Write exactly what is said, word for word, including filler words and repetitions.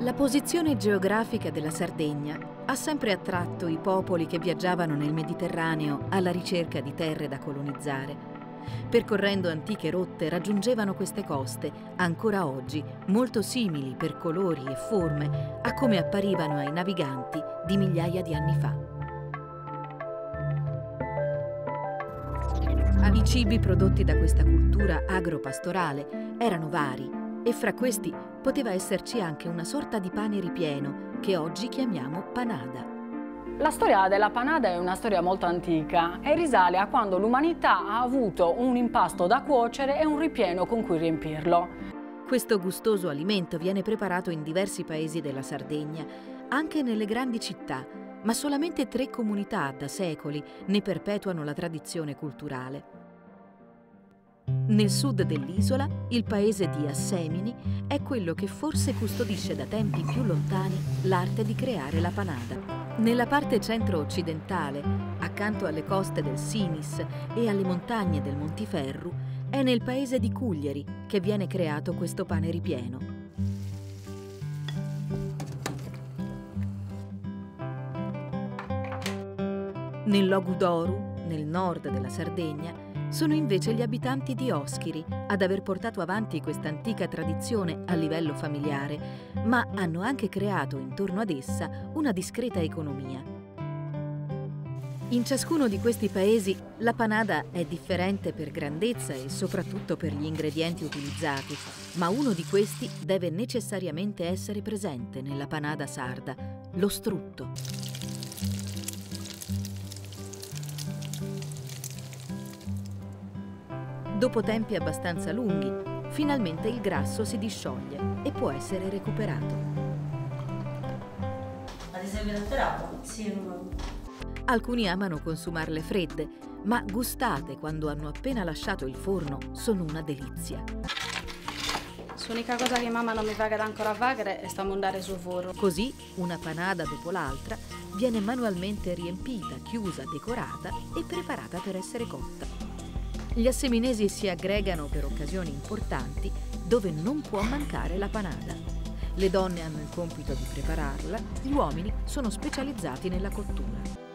La posizione geografica della Sardegna ha sempre attratto i popoli che viaggiavano nel Mediterraneo alla ricerca di terre da colonizzare. Percorrendo antiche rotte raggiungevano queste coste, ancora oggi molto simili per colori e forme a come apparivano ai naviganti di migliaia di anni fa. I cibi prodotti da questa cultura agropastorale erano vari e fra questi poteva esserci anche una sorta di pane ripieno che oggi chiamiamo panada. La storia della panada è una storia molto antica e risale a quando l'umanità ha avuto un impasto da cuocere e un ripieno con cui riempirlo. Questo gustoso alimento viene preparato in diversi paesi della Sardegna, anche nelle grandi città, ma solamente tre comunità da secoli ne perpetuano la tradizione culturale. Nel sud dell'isola, il paese di Assemini è quello che forse custodisce da tempi più lontani l'arte di creare la panada. Nella parte centro-occidentale, accanto alle coste del Sinis e alle montagne del Montiferru, è nel paese di Cuglieri che viene creato questo pane ripieno. Nel Logudoru, nel nord della Sardegna, sono invece gli abitanti di Oschiri ad aver portato avanti questa antica tradizione a livello familiare, ma hanno anche creato intorno ad essa una discreta economia. In ciascuno di questi paesi la panada è differente per grandezza e soprattutto per gli ingredienti utilizzati, ma uno di questi deve necessariamente essere presente nella panada sarda: lo strutto. Dopo tempi abbastanza lunghi, finalmente il grasso si discioglie e può essere recuperato. Ma ti serve l'atterato? Sì, no. Alcuni amano consumarle fredde, ma gustate quando hanno appena lasciato il forno sono una delizia. L'unica cosa che mamma non mi fa ancora fare è sta mondare sul forno. Così, una panada dopo l'altra viene manualmente riempita, chiusa, decorata e preparata per essere cotta. Gli asseminesi si aggregano per occasioni importanti dove non può mancare la panada. Le donne hanno il compito di prepararla, gli uomini sono specializzati nella cottura.